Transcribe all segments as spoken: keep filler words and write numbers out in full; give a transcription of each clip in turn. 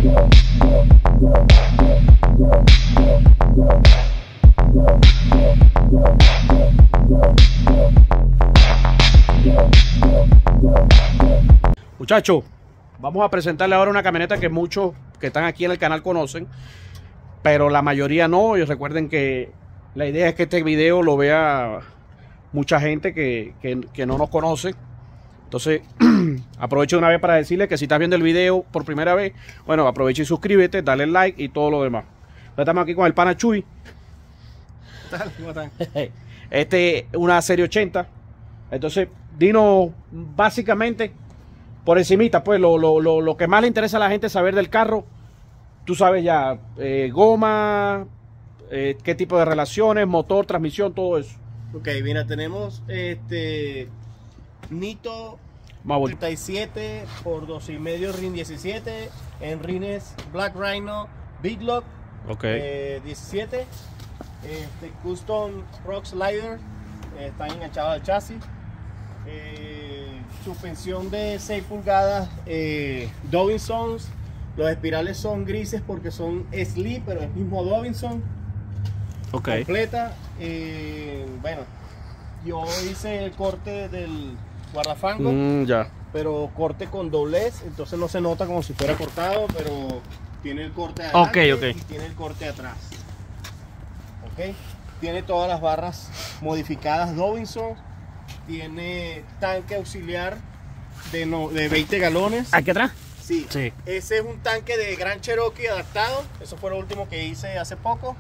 Muchachos, vamos a presentarle ahora una camioneta que muchos que están aquí en el canal conocen, pero la mayoría no. Y recuerden que la idea es que este video lo vea mucha gente que, que, que no nos conoce. Entonces, aprovecho una vez para decirle que si estás viendo el video por primera vez, bueno, aprovecha y suscríbete, dale like y todo lo demás. Estamos aquí con el pana Chuy. ¿Qué tal? ¿Cómo están? Este es una serie ochenta. Entonces, dinos básicamente por encimita, pues lo, lo, lo, lo que más le interesa a la gente saber del carro. Tú sabes ya, eh, goma, eh, qué tipo de relaciones, motor, transmisión, todo eso. Ok, mira, tenemos este Nito treinta y siete por doce y medio rin diecisiete en rines Black Rhino Big Lock, okay. eh, diecisiete, este Custom Rock Slider, eh, está enganchado al chasis, eh, suspensión de seis pulgadas, eh, Davidsons. Los espirales son grises porque son slip, pero es mismo Davidson. Okay. Completa. Eh, bueno, yo hice el corte del guardafango, mm, ya. pero corte con doblez, entonces no se nota como si fuera cortado, pero tiene el corte adelante, okay, okay. y tiene el corte atrás. Okay. Tiene todas las barras modificadas Davidson. Tiene tanque auxiliar de, no, de veinte galones. ¿Aquí atrás? Sí. Sí. Ese es un tanque de Grand Cherokee adaptado. Eso fue lo último que hice hace poco.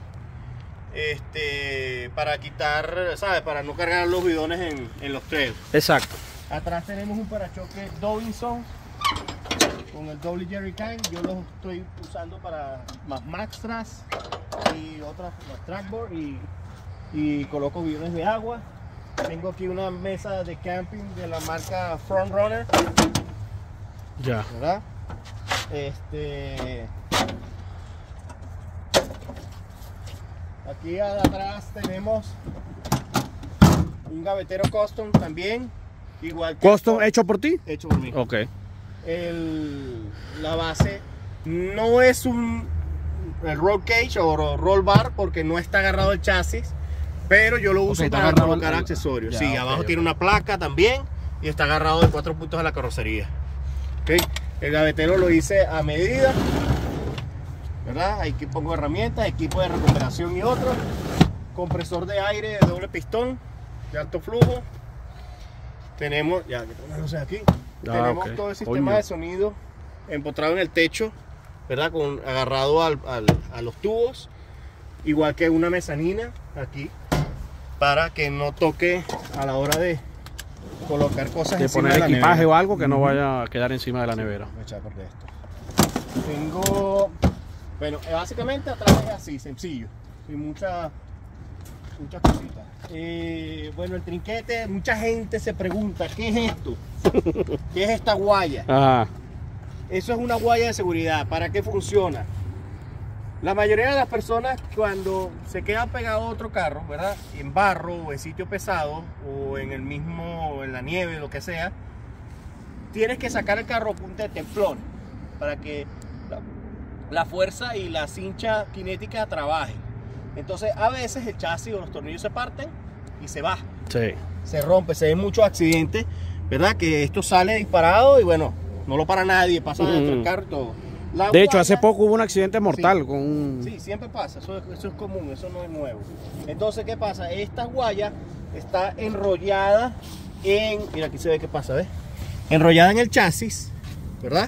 Este, para quitar, ¿sabes? Para no cargar los bidones en, en los trails. Exacto. Atrás tenemos un parachoque Davidson con el doble jerry can. Yo lo estoy usando para más Maxtras y otras, los trackboard, y, y coloco bidones de agua. Tengo aquí una mesa de camping de la marca Front Runner. Ya. ¿Verdad? Este, aquí atrás tenemos un gavetero custom también, igual que ¿Custom hecho por ti? hecho por mí. Ok. El, la base no es un el roll cage o roll bar porque no está agarrado al chasis, pero yo lo uso okay, para colocar al... accesorios. Ya, sí, okay, abajo okay. tiene una placa también y está agarrado de cuatro puntos a la carrocería. Okay. El gavetero lo hice a medida, ¿verdad? Aquí pongo herramientas, equipo de recuperación y otros, compresor de aire de doble pistón de alto flujo. Tenemos, ya que ponemos aquí, ah, tenemos okay. todo el sistema Oye. de sonido empotrado en el techo, ¿verdad? Con, agarrado al, al, a los tubos, igual que una mezanina aquí, para que no toque a la hora de colocar cosas de encima poner de la equipaje nevera. o algo que no vaya a quedar encima de la nevera. Voy a echar por esto. Tengo, bueno, básicamente atrás es así, sencillo, sin mucha, muchas cositas. Eh, bueno, el trinquete, mucha gente se pregunta, ¿qué es esto? ¿Qué es esta guaya? Ajá. Eso es una guaya de seguridad. ¿Para qué funciona? La mayoría de las personas cuando se quedan pegados a otro carro, ¿verdad? En barro o en sitio pesado o en el mismo, en la nieve, lo que sea, tienes que sacar el carro a punta de teflón para que la, la fuerza y la cincha cinética trabajen. Entonces a veces el chasis o los tornillos se parten y se baja. Sí. Se rompe, se ven muchos accidentes, ¿verdad? Que esto sale disparado y bueno, no lo para nadie, pasa dentro del carro y todo. La de guaya, hecho, hace poco hubo un accidente mortal sí, con un... Sí, siempre pasa, eso, eso es común, eso no es nuevo. Entonces, ¿qué pasa? Esta guaya está enrollada en... Mira, aquí se ve qué pasa, ¿ves? Enrollada en el chasis, ¿verdad?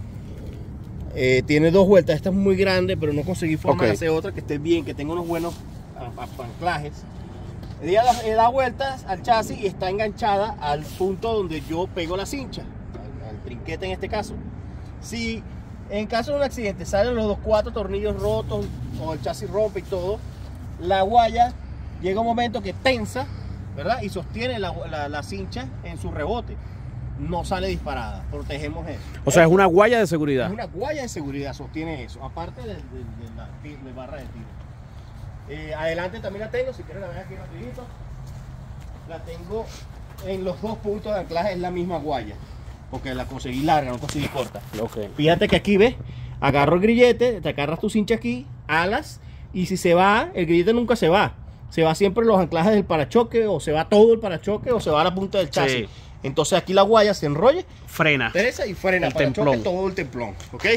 Eh, tiene dos vueltas, esta es muy grande, pero no conseguí forma okay. de hacer otra que esté bien, que tenga unos buenos anclajes. Ella da, ella da vueltas al chasis y está enganchada al punto donde yo pego la cincha, al, al trinquete en este caso. Si en caso de un accidente salen los dos cuatro tornillos rotos o el chasis rompe y todo, la guaya llega un momento que tensa, ¿verdad? Y sostiene la, la, la cincha en su rebote. No sale disparada, protegemos eso. O sea, es una guaya de seguridad. Es una guaya de seguridad, sostiene eso, aparte de, de, de la de barra de tiro. Eh, adelante también la tengo, si quieres la ven aquí rapidito. La tengo en los dos puntos de anclaje, es la misma guaya, porque la conseguí larga, no conseguí corta. Okay. Fíjate que aquí ves, Agarro el grillete, te agarras tu cincha aquí, alas, y si se va, el grillete nunca se va. Se va siempre los anclajes del parachoque, o se va todo el parachoque, o se va a la punta del chasis. Sí. Entonces aquí la guaya se enrolla, Frena. interesa y frena El para templón. todo el templón, ¿ok?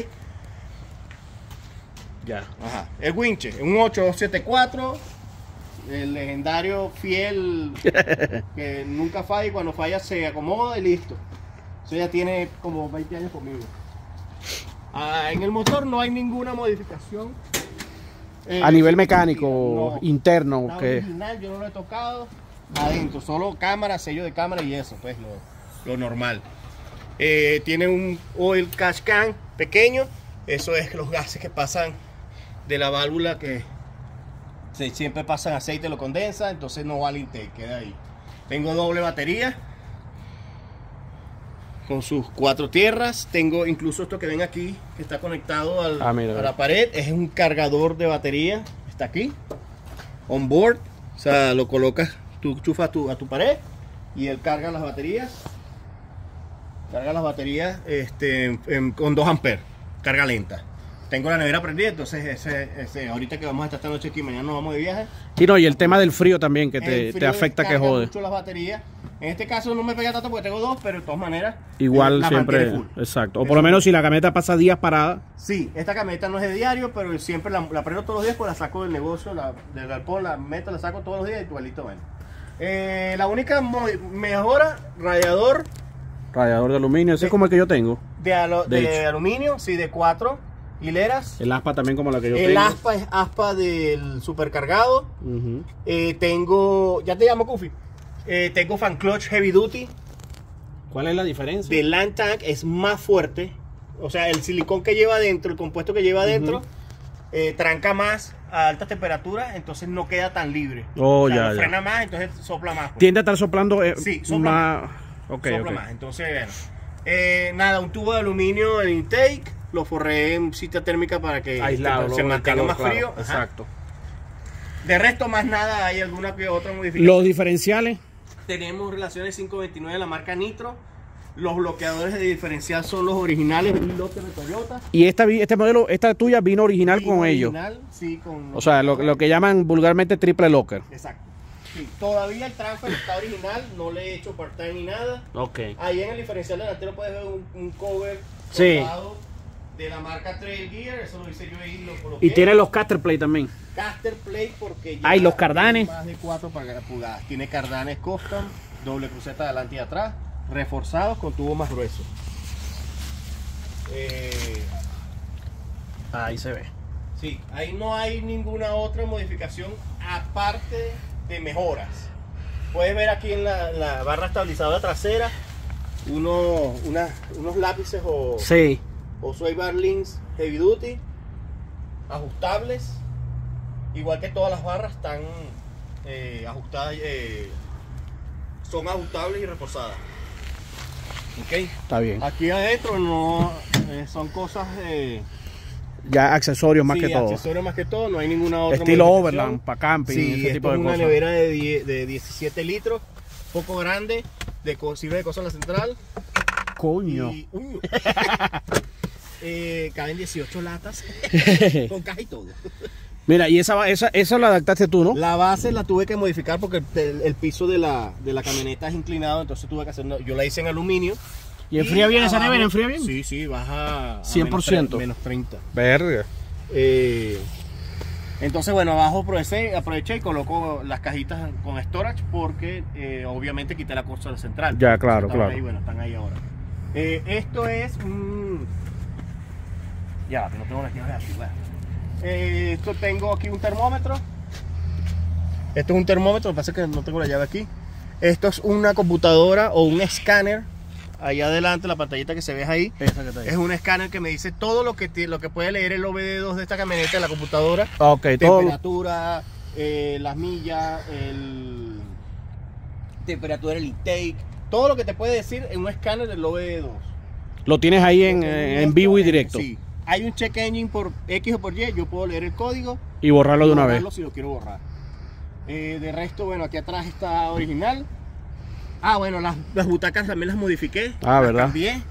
Ya. Ajá. El winche, un ocho dos siete cuatro, el legendario fiel que nunca falla y cuando falla se acomoda y listo. Eso ya tiene como veinte años conmigo. Ah, en el motor no hay ninguna modificación. Eh, A nivel mecánico, no, interno, está que original, yo no lo he tocado. Adentro, solo cámara, sello de cámara y eso, pues lo, lo normal. Eh, tiene un oil catch can pequeño, eso es los gases que pasan de la válvula que se, siempre pasan aceite, lo condensa, entonces no va al intake, queda ahí. Tengo doble batería con sus cuatro tierras. Tengo incluso esto que ven aquí, que está conectado al, Ah, mira, a la pared. Es un cargador de batería, está aquí, on board. O sea, lo colocas, tú chufas a tu, a tu pared y él carga las baterías. Carga las baterías este, en- en- con dos amperes, carga lenta. Tengo la nevera prendida, entonces ese, ese, ahorita que vamos a estar esta noche aquí, mañana nos vamos de viaje. y no, y el tema del frío también, que El te, te frío afecta, que descarga jode. mucho las baterías. En este caso no me pega tanto porque tengo dos, pero de todas maneras Igual la siempre, mantiene full. exacto. O Eso por lo menos es. si la camioneta pasa días parada, Sí, esta camioneta no es de diario, pero siempre la, la prendo todos los días, pues la saco del negocio, la, del galpón, la meto, la saco todos los días y igualito, bueno. Eh, la única mo- mejora, radiador radiador de aluminio, ese es como el que yo tengo. de, alo- De de hecho. aluminio, sí, de cuatro hileras. El aspa también como la que yo El tengo. aspa es aspa del supercargado. Ujú. Eh, tengo, ya te llamo Kufi. Eh, tengo fan clutch heavy duty. ¿Cuál es la diferencia? De Land Tank es más fuerte. O sea, el silicón que lleva adentro, el compuesto que lleva adentro, Ujú. eh, tranca más a altas temperaturas, entonces no queda tan libre. Oh, O sea, ya, lo ya. frena más, entonces sopla más. pues. Tiende a estar soplando eh, Sí, sopla más. Ok, sopla ok. más. Entonces, bueno. Eh, nada, un tubo de aluminio en intake. Lo forré en cinta térmica para que Aislado, se luego el mantenga calor, más claro. frío. Ajá. Exacto. De resto, más nada, hay alguna que otra modificación. Los diferenciales. Tenemos relaciones cinco veintinueve de la marca Nitro. Los bloqueadores de diferencial son los originales, un lote de Toyota. Y esta, vi- este modelo, esta tuya vino original Vino con ellos. original, sí, con O sea, lo, lo que llaman vulgarmente triple locker. Exacto. Sí, todavía el transfer está original, no le he hecho part-time ni nada. Ok. Ahí en el diferencial delantero puedes ver un, un cover Sí. soldado de la marca Trail Gear, eso lo hice yo ahí, lo coloqué. Y tiene los caster plate también. Caster Plate porque ya Ay, los cardanes. tiene más de cuatro pulgadas. Tiene cardanes custom, doble cruceta adelante y atrás, reforzados con tubo más grueso. Eh, Ahí se ve. sí, ahí no hay ninguna otra modificación aparte de mejoras. Puedes ver aquí en la, la barra estabilizadora trasera uno, una- unos lápices o, Sí. o sway bar links heavy duty ajustables, igual que todas las barras están eh, ajustadas, eh, son ajustables y reforzadas. Ok, Está bien. aquí adentro no eh, son cosas eh, Ya accesorios más sí, que todo. accesorios más que todo, no hay ninguna otra Estilo modificación. Overland, para camping, Sí, ese esto tipo es de una cosas. nevera de, die- de diecisiete litros, poco grande, de co- sirve de cosa en la central. Coño. Y, uy, eh, caben dieciocho latas con caja y todo. Mira, y esa, esa, esa la adaptaste tú, ¿no? La base la tuve que modificar porque el, el piso de la, de la camioneta es inclinado, entonces tuve que hacer, yo la hice en aluminio. ¿Y enfría bien esa abajo- nevera? ¿Enfría bien? Sí, sí, baja a cien por ciento. menos treinta. Verga. Eh, entonces, bueno, abajo aproveché, aproveché y coloco las cajitas con storage porque eh, obviamente quité la consola central. Ya, claro, Estaban claro. ahí, bueno, están ahí ahora. Eh, esto es un... Ya, que no tengo las llaves aquí. Bueno. Eh, esto tengo aquí un termómetro. Esto es un termómetro, lo que pasa es que no tengo la llave aquí. Esto es una computadora o un escáner. Allá adelante, la pantallita que se ve ahí. Esa que está ahí. Es un escáner que me dice todo lo que, ti- lo que puede leer el O B D dos de esta camioneta de la computadora. Ok, todo. Temperatura, eh, las millas, el temperatura del intake, todo lo que te puede decir en un escáner del O B D dos. Lo tienes ahí en, eh, en vivo y directo. Sí. Hay un check engine por X o por Y, yo puedo leer el código Y borrarlo de y una vez. borrarlo si lo quiero borrar. Eh, de resto, bueno, aquí atrás está original. Ah, bueno, las, las butacas también las modifiqué. Ah, las ¿verdad? Cambié.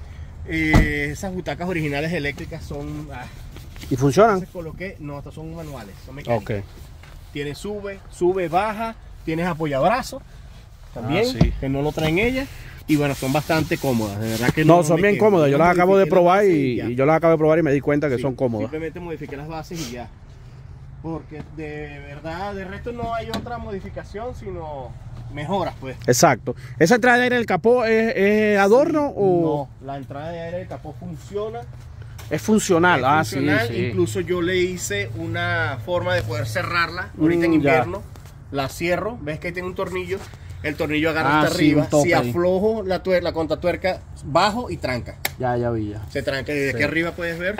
Eh, esas butacas originales eléctricas son... Ah, ¿Y funcionan? entonces coloqué, no, estas son manuales, son mecánicas. Ok. Tiene sube, sube, baja, tienes apoyabrazos también, Ah, sí. que no lo traen ellas. Y bueno, son bastante cómodas, de verdad que No, no son me bien quejo. cómodas. Yo las acabo de modifiqué las probar bases y, ya. y yo las acabo de probar y me di cuenta que Sí, son cómodas. Simplemente modifiqué las bases y ya. Porque de verdad, de resto no hay otra modificación, sino mejoras, pues. Exacto. ¿Esa entrada de aire del capó es, es adorno o No, la entrada de aire del capó funciona. es funcional? Es ah, funcional. sí, sí. Incluso yo le hice una forma de poder cerrarla. Ahorita en Mm, ya. invierno la cierro. Ves que tiene un tornillo. El tornillo agarra Ah, hasta sí, arriba. un tope Si ahí. aflojo la, tuer la contatuerca, bajo y tranca. Ya, ya vi ya. Se tranca. Desde Sí. aquí arriba puedes ver.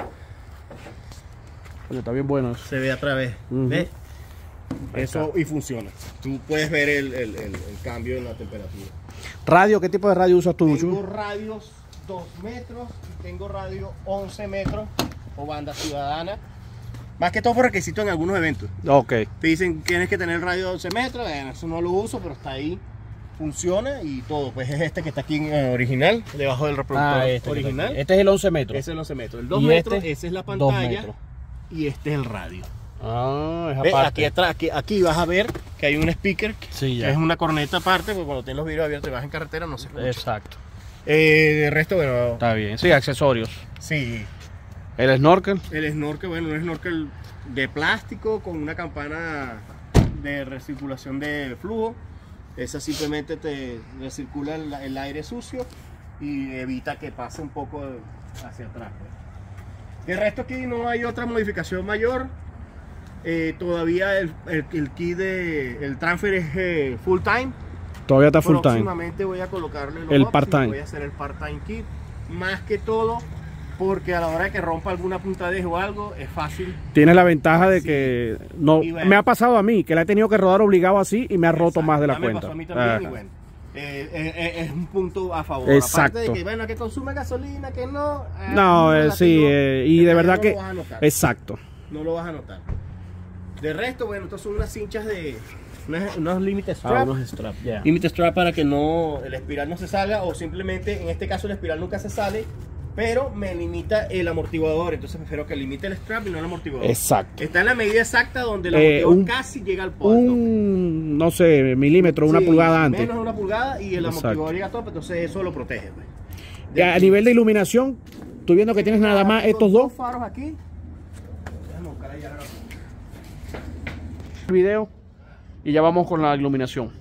Oye, está bien bueno eso. Se ve a través. Ujú. ¿Ves? Ahí Eso y funciona. Tú puedes ver el, el- el- el cambio en la temperatura. Radio, ¿qué tipo de radio usas tú, Tengo Lucho? radios dos metros y tengo radio once metros o banda ciudadana. Más que todo por requisito en algunos eventos. Ok. Te dicen tienes que tener radio de once metros, bueno, eso no lo uso, pero está ahí, funciona y todo. Pues es este que está aquí en eh, original, debajo del reproductor original. Este es el once metros. Ese es el once metros. El dos ¿Y metros, este? esa es la Dos pantalla metros. y este es el radio. Ah, es Ve, aparte. aquí, atrás, aquí, aquí vas a ver que hay un speaker, que Sí, ya. es una corneta aparte, porque cuando tienes los vidrios abiertos y vas en carretera no se escucha. Exacto. Eh, de resto, bueno, Está bien. Sí, accesorios. sí. El snorkel. El snorkel, bueno, un snorkel de plástico con una campana de recirculación de flujo. Esa simplemente te recircula el, el aire sucio y evita que pase un poco hacia atrás. Pues. De resto aquí no hay otra modificación mayor. Eh, todavía el, el, el kit de el transfer es eh, full time. Todavía está full time. Próximamente voy a colocarle los El options, part-time. voy a hacer el part-time kit. Más que todo porque a la hora de que rompa alguna punta de eje o algo es fácil. Tienes la ventaja de Sí. que no Y bueno. me ha pasado a mí que la he tenido que rodar obligado así y me ha roto Exacto, más de la ya me cuenta. pasó a mí también y Ajá. bueno, eh, eh, eh, es un punto a favor. Exacto. Aparte de que, bueno, que consume gasolina, que no. eh, No, eh, relativo, sí, eh, y este de verdad no que Lo vas a notar, exacto. no lo vas a notar. De resto, bueno, estos son unas cinchas de. Unos, unos limit strap. Ah, unos straps, ya. Limit strap para que no el espiral no se salga o simplemente en este caso el espiral nunca se sale, pero me limita el amortiguador, entonces prefiero que limite el strap y no el amortiguador. Exacto. Está en la medida exacta donde el Eh, amortiguador un- casi llega al posto. Un, no sé, milímetro, una Sí, pulgada antes. menos de una pulgada y el Exacto. amortiguador llega a tope, entonces eso lo protege. Pues. Ya, a nivel de iluminación, tú viendo que tienes nada más Tengo estos dos faros aquí. Déjame buscar ahí ahora. videos y ya vamos con la iluminación.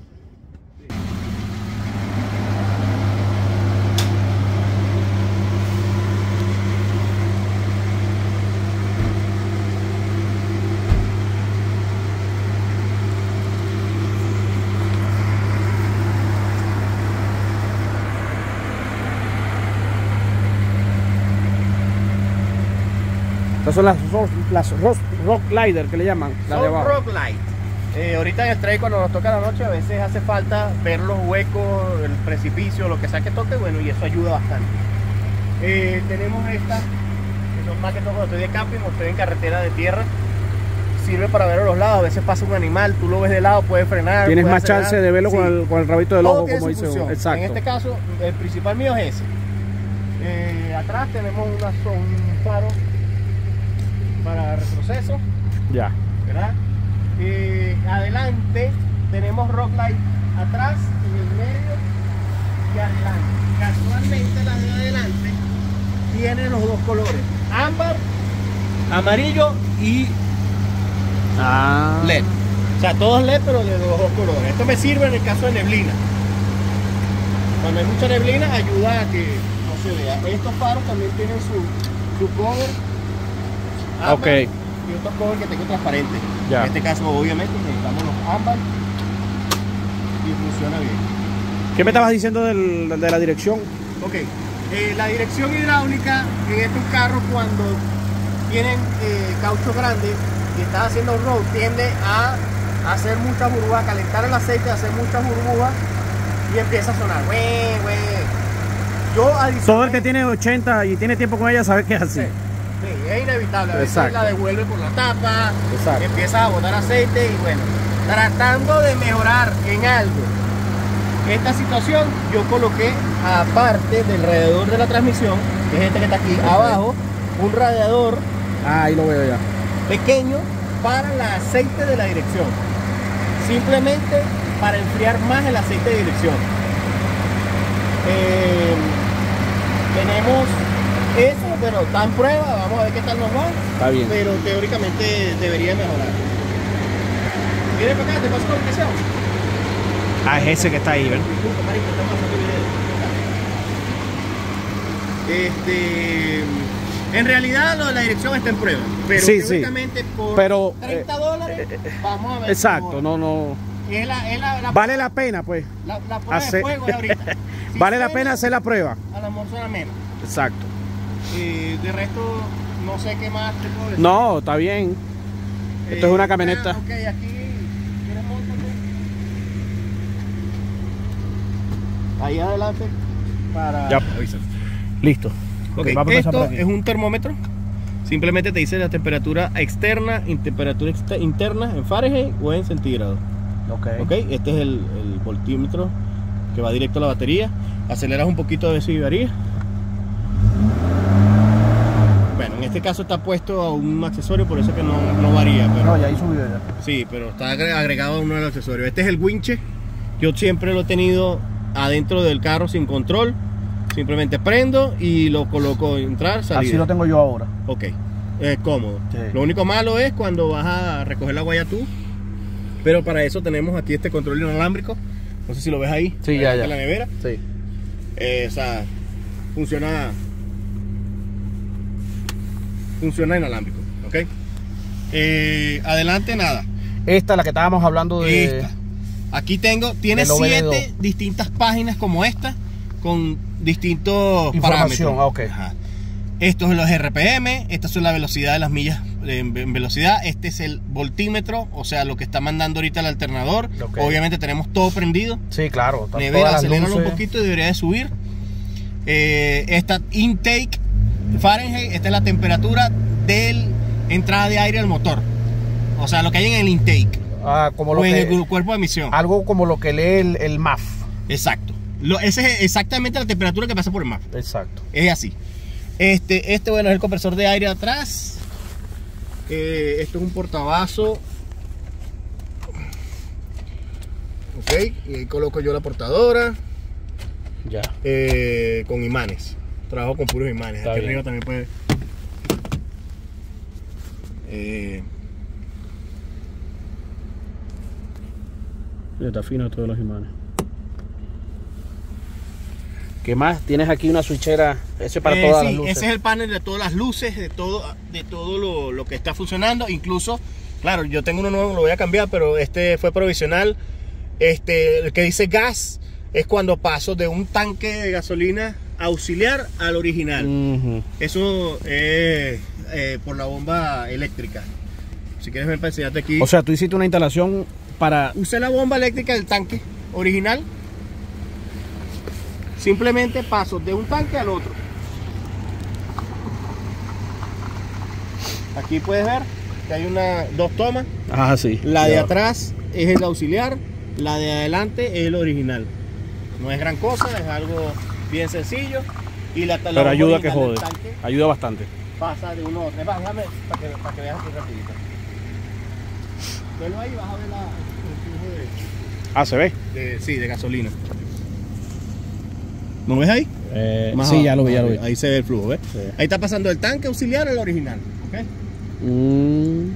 Estas son las, ros- las ros- rock glider que le llaman, las de Son abajo. rock light. Eh, ahorita en el trail cuando nos toca la noche a veces hace falta ver los huecos, el precipicio, lo que sea que toque, bueno, y eso ayuda bastante. Eh, tenemos estas, que son más que todo cuando estoy de camping o estoy en carretera de tierra. Sirve para ver a los lados, a veces pasa un animal, tú lo ves de lado, puedes frenar. Tienes puedes más chance acelerar. de verlo Sí. con, el, con el rabito del Todo ojo, tiene como su dice función. uno. Exacto. En este caso, el principal mío es ese. Eh, atrás tenemos una, un faro para retroceso, Ya. ¿verdad? Eh, adelante tenemos rock light atrás, en el medio y adelante. Casualmente la de adelante tiene los dos colores, ámbar, amarillo y Ah. L E D. O sea, todos L E D pero de los dos colores. Esto me sirve en el caso de neblina. Cuando hay mucha neblina ayuda a que no se vea. Estos faros también tienen su, su cover ámbar, Ok. y otros cover que tengo transparente. Ya. En este caso obviamente necesitamos los ámbar y funciona bien. ¿Qué me estabas diciendo del- de la dirección? Ok, eh, la dirección hidráulica en estos carros cuando tienen eh, caucho grande y estás haciendo road tiende a hacer muchas burbujas, calentar el aceite, hacer muchas burbujas y empieza a sonar. Güey, güey. Yo adicioné... Todo el que tiene ochenta y tiene tiempo con ella sabe que es así. Sí, sí, es inevitable. A veces Exacto. la devuelve por la tapa, Exacto. empieza a botar aceite y bueno, tratando de mejorar en algo esta situación, yo coloqué aparte del radiador de la transmisión que es este que está aquí. Abajo, un radiador Ah, ahí lo veo ya. pequeño para el aceite de la dirección. Simplemente para enfriar más el aceite de dirección. Eh, tenemos eso, pero está en prueba, vamos a ver qué tal nos va. Está bien. Pero teóricamente debería mejorar. Viene para acá, te paso la ubicación. Ah, es ese que está ahí, ¿verdad? Disculpa, marico, estamos haciendo video. Este, en realidad lo de la dirección está en prueba, pero Sí, sí. teóricamente por Pero, treinta eh, dólares vamos a ver. Exacto, cómo- no, no. Es la, es la, la, Vale la pena, pues. la, la prueba hacer- de fuego es ahorita. Si Vale la suena, pena hacer la prueba. a la morzona menos. Exacto. Eh, de resto, no sé qué más te puedo decir. No, está bien. Esto es una camioneta. Ah, ok, aquí. ¿Quieres montarlo? Ahí adelante. Para. Ya. Avísame. Listo. Ok, Ok, va a empezar por esto aquí. es un termómetro. Simplemente te dice la temperatura externa y temperatura exter- interna en Fahrenheit o en centígrados. Ok. Ok, este es el, el voltímetro que va directo a la batería. Aceleras un poquito a ver si varía. Bueno, en este caso está puesto a un accesorio, por eso que no, no varía. Pero, No, ya ahí subió ya. sí, pero está agre- agregado a uno de los accesorios. Este es el winche. Yo siempre lo he tenido adentro del carro sin control. Simplemente prendo y lo coloco entrar, salir. Así lo tengo yo ahora. Ok, es cómodo. Sí. Lo único malo es cuando vas a recoger la guaya tú. Pero para eso tenemos aquí este control inalámbrico. No sé si lo ves ahí. Sí, ahí ya, está ya. la nevera. Sí. Eh, o sea, funciona. Funciona inalámbrico. Ok. Eh, adelante, nada. Esta, la que estábamos hablando de. Esta. Aquí tengo, tiene del O B D dos. siete distintas páginas como esta, con distintos Información, parámetros. ah, ok. Ajá. Estos son los R P M, estas son la velocidad de las millas en, en velocidad, este es el voltímetro, o sea, lo que está mandando ahorita el alternador. Ok. Obviamente tenemos todo prendido. Sí, claro. están Nevera, todas las aceléralo un luces. poquito y debería de subir. Eh, esta intake Fahrenheit, esta es la temperatura de entrada de aire al motor. O sea, lo que hay en el intake Ah, como lo o en que, el cuerpo de emisión. algo como lo que lee el, el M A F. Exacto. Lo, esa es exactamente la temperatura que pasa por el mapa. Exacto. Es así. Este, este bueno, es el compresor de aire atrás. Eh, esto es un portavasos. Ok, y ahí coloco yo la portadora. Ya. Eh, con imanes. Trabajo con puros imanes. Está Aquí bien. arriba también puede. Eh, Está fino todos los imanes. ¿Qué más? Tienes aquí una switchera. Ese para eh, todas sí, las luces. ese es el panel de todas las luces, de todo, de todo lo, lo que está funcionando. Incluso, claro, yo tengo uno nuevo, lo voy a cambiar, pero este fue provisional. Este, el que dice gas es cuando paso de un tanque de gasolina auxiliar al original. Ujú. Eso es eh, por la bomba eléctrica. Si quieres ver para enseñarte aquí. O sea, tú hiciste una instalación para. Usé la bomba eléctrica del tanque original. Simplemente paso de un tanque al otro. Aquí puedes ver que hay una, dos tomas. Ah, sí. La de Ya. atrás es el auxiliar, la de adelante es el original. No es gran cosa, es algo bien sencillo. Y la, la Pero bomba ayuda que original jode. del tanque Ayuda bastante. pasa de uno a otro. Va, déjame para que, para que veas aquí rapidito. Velo ahí, vas a ver la, el flujo Ah, ¿se ve? de, de, sí, de gasolina. ¿No ves ahí? Eh, Más sí, abajo, ya lo vi, más ya lo vi. arriba. Ahí se ve el flujo, ¿ves? Sí. Ahí está pasando el tanque auxiliar al original. ¿Ok? Mm.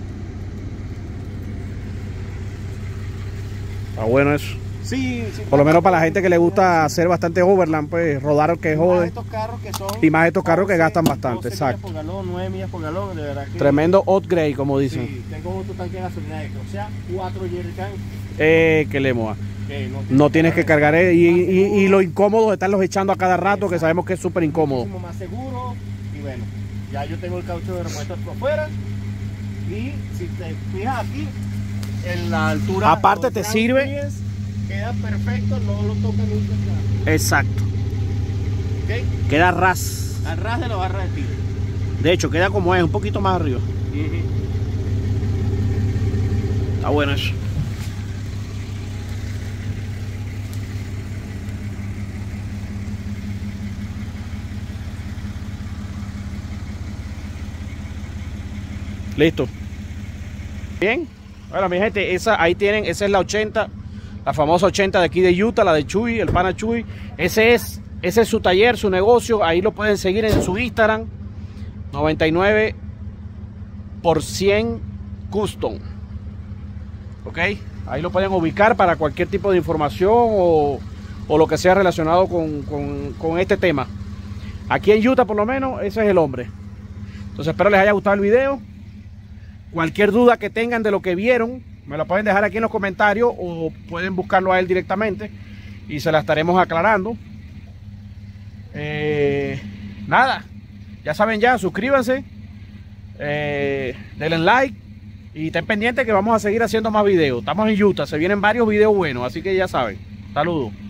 Está bueno eso. Sí, sí. Por lo menos para la gente que le gusta hacer bastante overland, pues rodar que Más jode. estos carros que son Y más estos carros que once, gastan bastante, doce exacto. millas por galón, nueve millas por galón, de verdad que. Tremendo upgrade, como dicen. Sí, tengo otro tanque de gasolina extra, o sea, cuatro jerrycans Eh, que le moa. que no, No tienes que cargar eh, y, Más y- y seguro, lo incómodo de estarlos echando a cada rato, que sabemos que es súper incómodo. muchísimo más seguro. Y bueno, ya yo tengo el caucho de repuestos por fuera. Y si te fijas aquí, en la altura. Aparte los te ground sirve- clearance queda perfecto, no lo toca nunca. Exacto. ¿Ok? Queda ras. Al ras de la barra de tiro. De hecho, queda como es, un poquito más arriba. Está bueno eso. Listo. Bien. Bueno, mi gente, esa ahí tienen, esa es la ochenta, la famosa ochenta de aquí de Utah, la de Chuy, el pana Chuy. Ese es, ese es su taller, su negocio. Ahí lo pueden seguir en su Instagram, noventa y nueve por cien Custom. Ok, ahí lo pueden ubicar para cualquier tipo de información o, o lo que sea relacionado con, con, con este tema. Aquí en Utah, por lo menos, ese es el hombre. Entonces espero les haya gustado el video. Cualquier duda que tengan de lo que vieron, me lo pueden dejar aquí en los comentarios o pueden buscarlo a él directamente y se la estaremos aclarando. Eh, nada, ya saben ya, suscríbanse, eh, denle like y estén pendientes que vamos a seguir haciendo más videos. Estamos en Utah, se vienen varios videos buenos, así que ya saben. Saludos.